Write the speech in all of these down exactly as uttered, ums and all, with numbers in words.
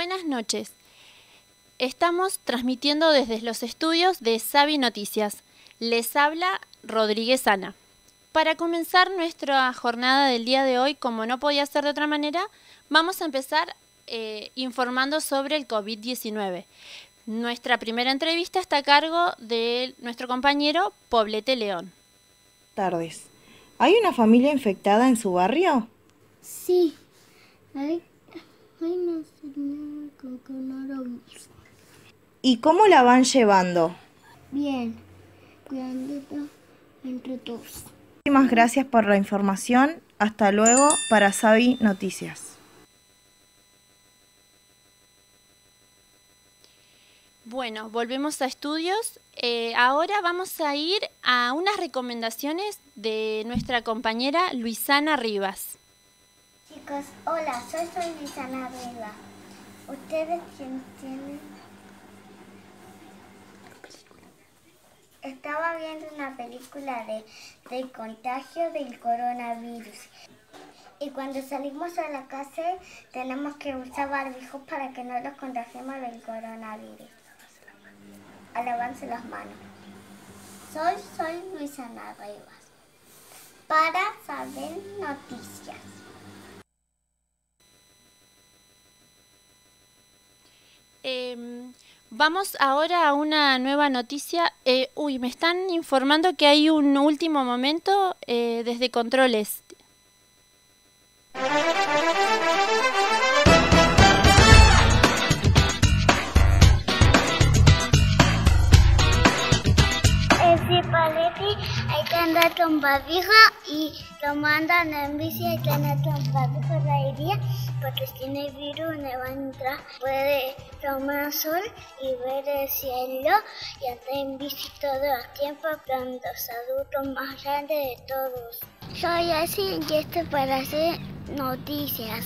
buenas noches. Estamos transmitiendo desde los estudios de Savi Noticias. Les habla Rodríguez Ana. Para comenzar nuestra jornada del día de hoy, como no podía ser de otra manera, vamos a empezar eh, informando sobre el COVID diecinueve. Nuestra primera entrevista está a cargo de nuestro compañero Poblete León. Tardes. ¿Hay una familia infectada en su barrio? Sí, hay, hay una señora con coronavirus. ¿Y cómo la van llevando? Bien, cuidándola entre todos. Muchísimas gracias por la información. Hasta luego para Savi Noticias. Bueno, volvemos a estudios. Eh, ahora vamos a ir a unas recomendaciones de nuestra compañera Luisana Rivas. Chicos, hola, soy, soy Luisana Rivas. ¿Ustedes quién tienen? Estaba viendo una película de, de contagio del coronavirus. Y cuando salimos a la calle tenemos que usar barbijos para que no nos contagiemos del coronavirus. A lavarse las manos. Soy, soy Luisana Rivas. Para saber noticias. Eh, vamos ahora a una nueva noticia. Eh, uy, me están informando que hay un último momento eh, desde controles. Paletti, hay que andar con barbijo y lo mandan en bici, hay que andar con barbijo la día porque si tiene virus no va a entrar. Puede tomar sol y ver el cielo y andar en bici todo el tiempo con los adultos más grandes de todos. Soy así y esto es para hacer noticias.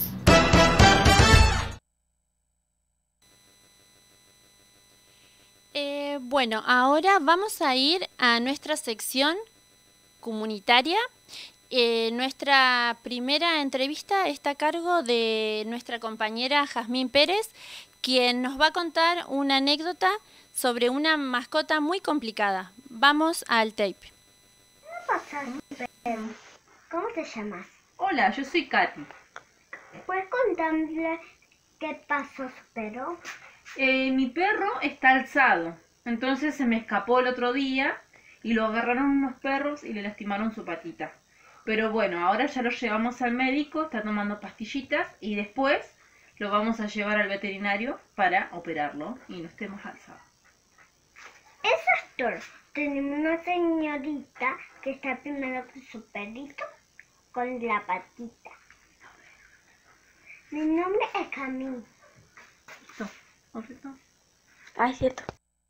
Eh, bueno, ahora vamos a ir a nuestra sección comunitaria. Eh, nuestra primera entrevista está a cargo de nuestra compañera Jazmín Pérez, quien nos va a contar una anécdota sobre una mascota muy complicada. Vamos al tape. ¿Qué pasa? ¿Cómo te llamas? Hola, yo soy Katy. ¿Puedes contarle qué pasó, pero? Eh, mi perro está alzado, entonces se me escapó el otro día y lo agarraron unos perros y le lastimaron su patita. Pero bueno, ahora ya lo llevamos al médico, está tomando pastillitas y después lo vamos a llevar al veterinario para operarlo y no esté más alzado. Exacto, tenemos una señorita que está primero con su perrito con la patita. Mi nombre es Camille. ¿Perfecto? Ah, es cierto.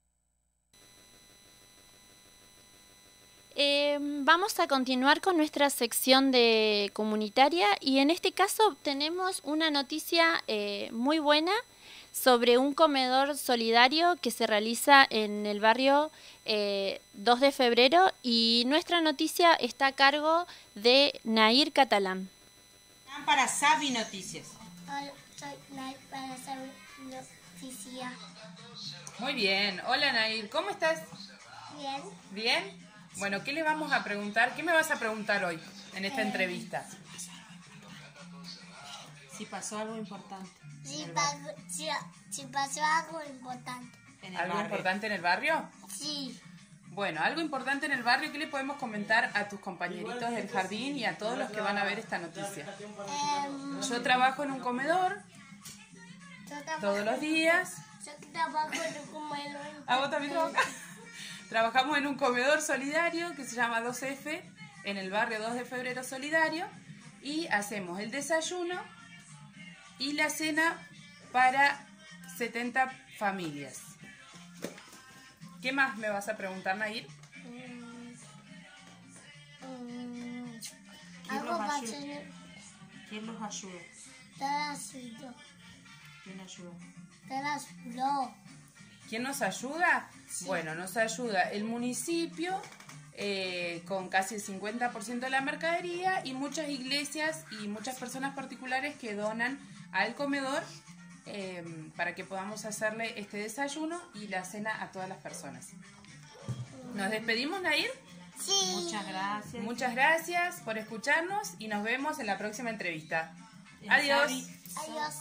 Eh, vamos a continuar con nuestra sección de comunitaria y en este caso tenemos una noticia eh, muy buena sobre un comedor solidario que se realiza en el barrio eh, dos de febrero y nuestra noticia está a cargo de Nair Catalán. Para Savi Noticias. Hola, soy Nair para Savi Noticias. Muy bien. Hola Nair, ¿cómo estás? Bien. ¿Bien? Bueno, ¿qué le vamos a preguntar? ¿Qué me vas a preguntar hoy en esta eh, entrevista? Si pasó algo importante. Si, pasó, si, si pasó algo importante. En el ¿Algo barrio. importante en el barrio? Sí. Bueno, algo importante en el barrio, ¿qué le podemos comentar a tus compañeritos del jardín y a todos los que van a ver esta noticia? Eh, Yo trabajo en un comedor yo trabajo, todos los días. Yo trabajo en un comedor. ¿A vos también trabajas? Trabajamos en un comedor solidario que se llama dos efe en el barrio dos de febrero Solidario y hacemos el desayuno y la cena para setenta familias. ¿Qué más me vas a preguntar, Nair? Mm, mm, ¿Quién algo los va a ayuda? ser. ¿Quién los ayuda? Te las ayudo. ¿Quién ayuda? Te las ayudo. ¿Quién nos ayuda? Sí. Bueno, nos ayuda el municipio eh, con casi el cincuenta por ciento de la mercadería y muchas iglesias y muchas personas particulares que donan al comedor eh, para que podamos hacerle este desayuno y la cena a todas las personas. ¿Nos despedimos, Nair? Sí. Muchas gracias. Muchas gracias por escucharnos y nos vemos en la próxima entrevista. Eh, Adiós. Sabi, Adiós.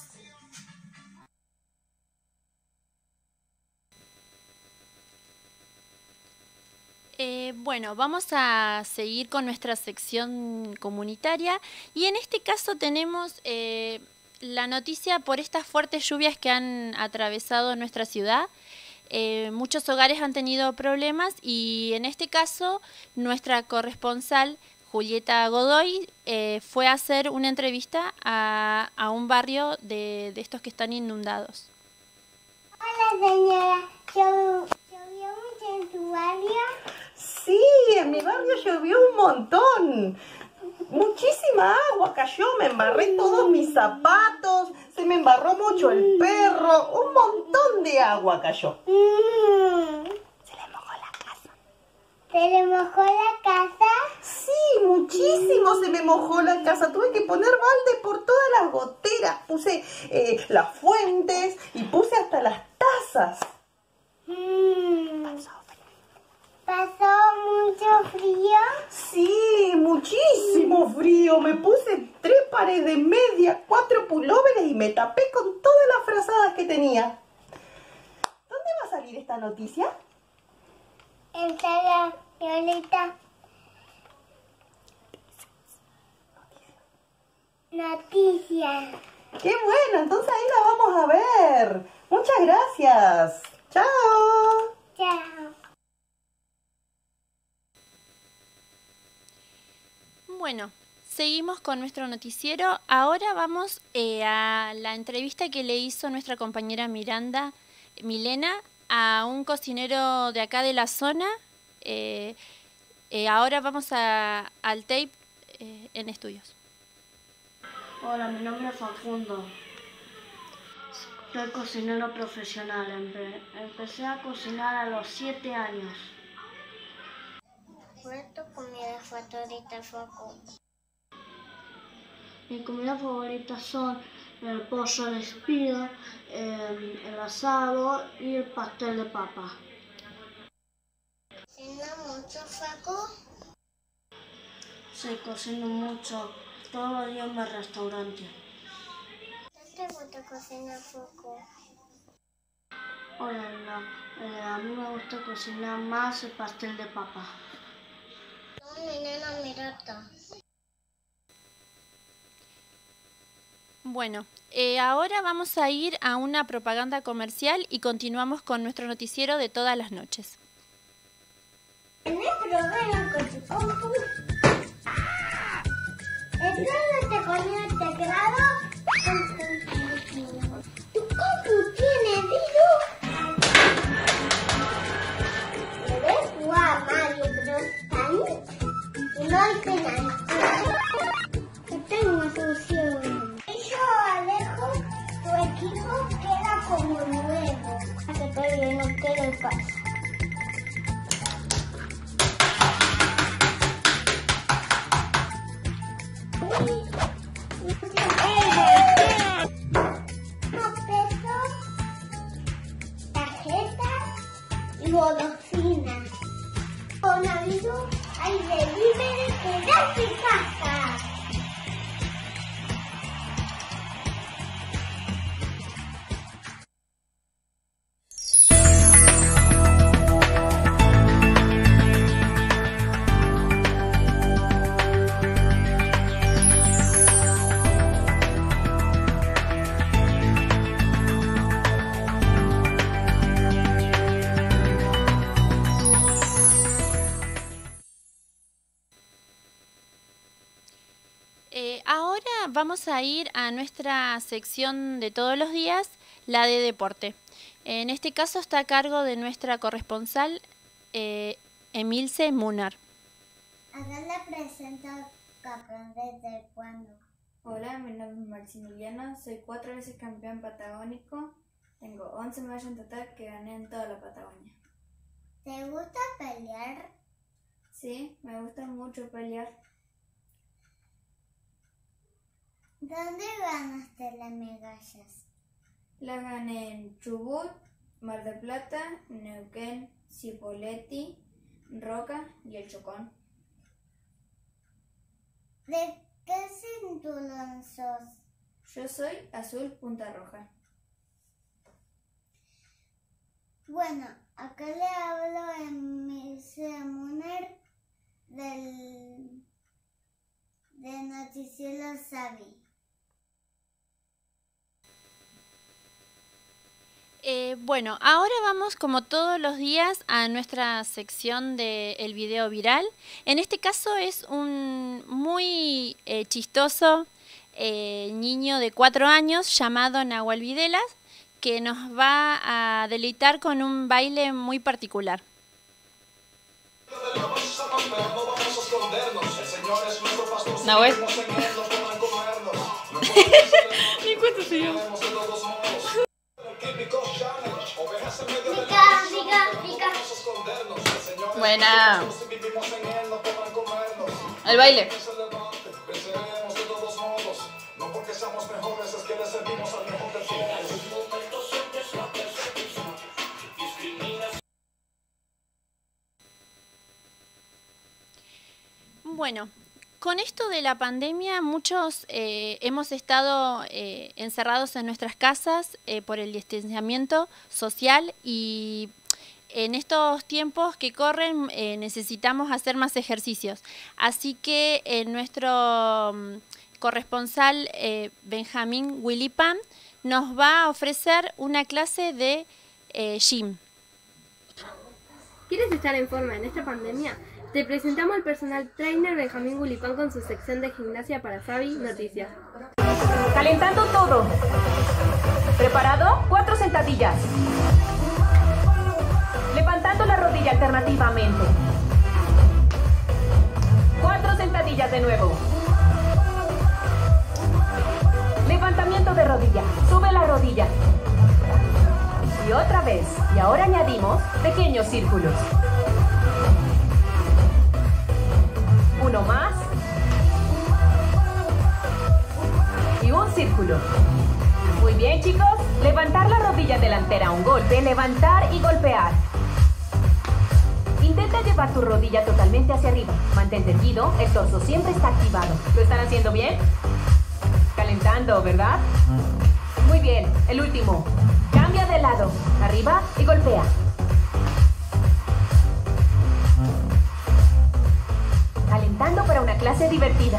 Eh, bueno, vamos a seguir con nuestra sección comunitaria y en este caso tenemos eh, la noticia por estas fuertes lluvias que han atravesado nuestra ciudad. Eh, muchos hogares han tenido problemas y en este caso nuestra corresponsal Julieta Godoy eh, fue a hacer una entrevista a, a un barrio de, de estos que están inundados. Hola, señora. ¿Llo- ¿Llovió mucho en tu barrio? Sí, en mi barrio llovió un montón. Muchísima agua cayó, me embarré todos mis zapatos, se me embarró mucho el perro, un montón de agua cayó. Mm. Se le mojó la casa. ¿Se le mojó la casa? Sí, muchísimo se me mojó la casa. Tuve que poner balde por todas las goteras. Puse eh, las fuentes y puse hasta las tazas. Mm. ¿Pasó mucho frío? Sí, muchísimo frío. Me puse tres pares de media, cuatro pulóveres y me tapé con todas las frazadas que tenía. ¿Dónde va a salir esta noticia? En sala, Violeta. Noticias. ¡Qué bueno! Entonces ahí la vamos a ver. Muchas gracias. ¡Chao! Chao. Bueno, seguimos con nuestro noticiero. Ahora vamos eh, a la entrevista que le hizo nuestra compañera Miranda, Milena, a un cocinero de acá de la zona. Eh, eh, ahora vamos a, al tape eh, en estudios. Hola, mi nombre es Facundo. Soy cocinero profesional. Empe- empecé a cocinar a los siete años. ¿Cuál es tu comida favorita, Foco? Mis comidas favoritas son el pollo de espiga, el, el asado y el pastel de papa. ¿Cena mucho, Foco? Sí, cocino mucho. Todos los días en el restaurante. ¿Qué te gusta cocinar, Foco? Hola, la- eh, a mí me gusta cocinar más el pastel de papa. No, mi nena Mirata. Bueno, eh, ahora vamos a ir a una propaganda comercial y continuamos con nuestro noticiero de todas las noches. En el programa con tu compu. El programa te pone el teclado con tu Tu compu tiene virus. ¿Debes jugar a Mario Bros. Y no hay penalti. Yo tengo una solución. Si yo alejo, tu equipo queda como nuevo. Que todavía no quede en casa. Pesos, tarjetas y golosinas. Con aviso hay delivery que da tu casa. Eh, ahora vamos a ir a nuestra sección de todos los días, la de deporte. En este caso está a cargo de nuestra corresponsal eh, Emilce Munar. Acá le presento al campeón desde cuándo. Hola, mi nombre es Maximiliano, soy cuatro veces campeón patagónico, tengo once medallas en total que gané en toda la Patagonia. ¿Te gusta pelear? Sí, me gusta mucho pelear. ¿Dónde ganaste las medallas? La gané en Chubut, Mar del Plata, Neuquén, Cipolletti, Roca y El Chocón. ¿De qué cinturón sos? Yo soy azul punta roja. Bueno, acá le hablo en mi Muner del de Noticiero Sabi. Eh, bueno, ahora vamos como todos los días a nuestra sección del video viral. En este caso es un muy eh, chistoso eh, niño de cuatro años llamado Nahuel Videlas, que nos va a deleitar con un baile muy particular. Nahuel. Ni cuento se llama. Buena. El baile. Bueno, con esto de la pandemia muchos eh, hemos estado eh, encerrados en nuestras casas eh, por el distanciamiento social y en estos tiempos que corren eh, necesitamos hacer más ejercicios. Así que eh, nuestro um, corresponsal eh, Benjamín Willipan nos va a ofrecer una clase de eh, gym. ¿Quieres estar en forma en esta pandemia? Te presentamos al personal trainer Benjamín Willipan con su sección de gimnasia para Sabi Noticias. Calentando todo. ¿Preparado? Cuatro sentadillas. Levantando la rodilla alternativamente. Cuatro sentadillas de nuevo. Levantamiento de rodilla. Sube la rodilla. Y otra vez. Y ahora añadimos pequeños círculos. Uno más. Y un círculo. Muy bien, chicos. Levantar la rodilla delantera, un golpe, levantar y golpear. Intenta llevar tu rodilla totalmente hacia arriba. Mantén erguido, el torso siempre está activado. ¿Lo están haciendo bien? Calentando, ¿verdad? Muy bien, el último. Cambia de lado, arriba y golpea. Calentando para una clase divertida.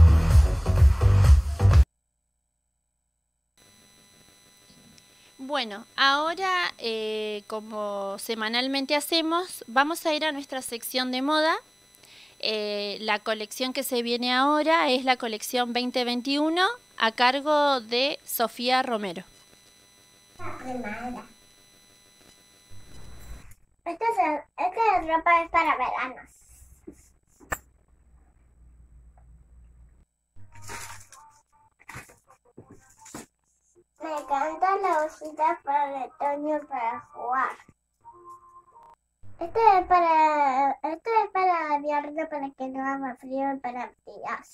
Bueno, ahora eh, como semanalmente hacemos, vamos a ir a nuestra sección de moda. Eh, la colección que se viene ahora es la colección veinte veintiuno a cargo de Sofía Romero. Esta, es, esta ropa es para veranos. Me encantan las bolsitas para el otoño para jugar. Esto es para, esto es para invierno para que no haga frío y para abrigarse.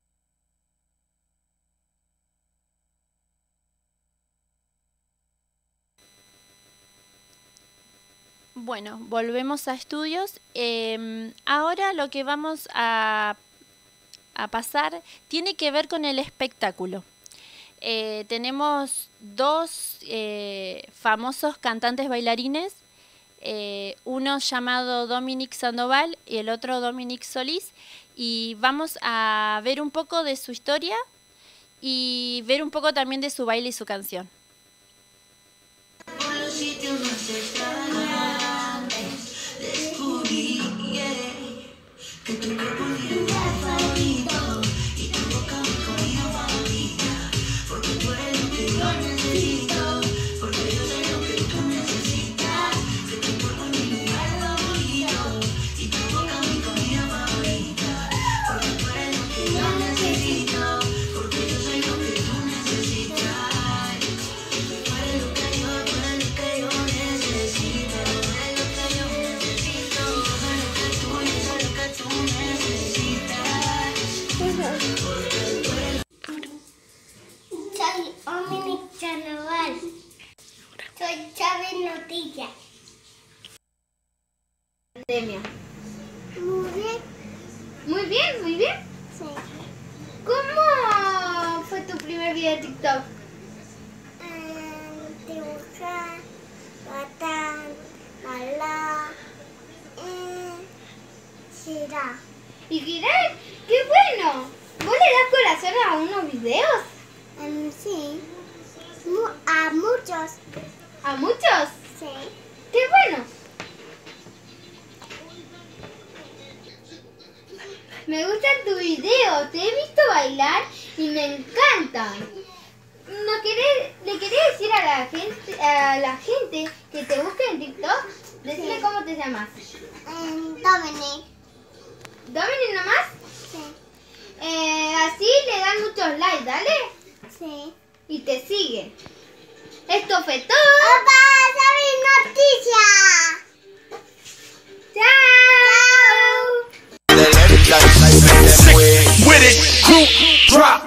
Bueno, volvemos a estudios. Eh, ahora lo que vamos a, a pasar tiene que ver con el espectáculo. Eh, tenemos dos eh, famosos cantantes bailarines, eh, uno llamado Dominic Sandoval y el otro Dominic Solís, y vamos a ver un poco de su historia y ver un poco también de su baile y su canción. Por los sitios más extraños descubrí que tu cuerpo es mi lugar favorito y tu boca mi comida favorita, porque tú eres lo que yo necesito, porque yo soy lo que tú necesitas, que tu cuerpo es mi lugar favorito y tu boca mi comida favorita, porque tú eres lo que yo necesito, porque yo soy lo que tú necesitas, tú eres lo que yo, tú eres lo que yo necesito. pandemia? Muy bien. Muy bien, muy bien. Sí. ¿Cómo fue tu primer video de TikTok? Eh, dibujar, matar, bailar, eh, girar. ¿Y girar? ¡Qué bueno! ¿Vos le das corazón a unos videos? Um, sí. Mu a muchos. ¿A muchos? Sí. ¡Qué bueno! Me gusta tu video, te he visto bailar y me encantan. ¿No querés, ¿Le querés decir a la gente, a la gente que te busque en TikTok? Decirle Sí. cómo te llamas. Eh, Dominic. ¿Dominic nomás? Sí. Eh, así le dan muchos likes, ¿dale? Sí. Y te siguen. Esto fue todo. ¡Papá, Sabi Noticias! ¡Chao! With it, group drop.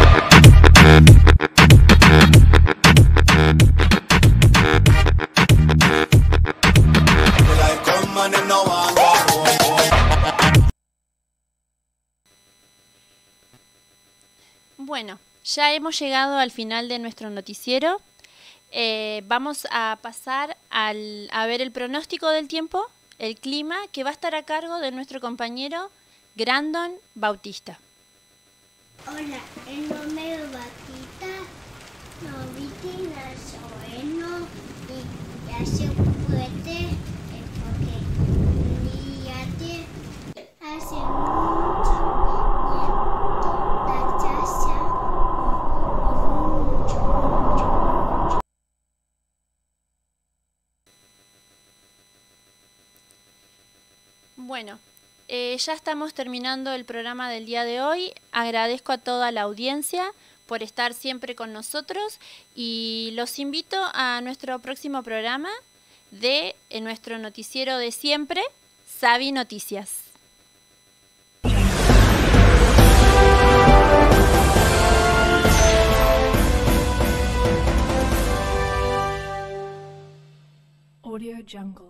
Bueno, ya hemos llegado al final de nuestro noticiero. Eh, vamos a pasar al, a ver el pronóstico del tiempo, el clima, que va a estar a cargo de nuestro compañero Grandon Bautista. Hola, el nombre es Batita, no viste la soeno y ya se puede porque fíjate, hace mucho viento la casa mucho, mucho. Bueno, eh, ya estamos terminando el programa del día de hoy. Agradezco a toda la audiencia por estar siempre con nosotros y los invito a nuestro próximo programa de en nuestro noticiero de siempre, Sabi Noticias. Audio Jungle.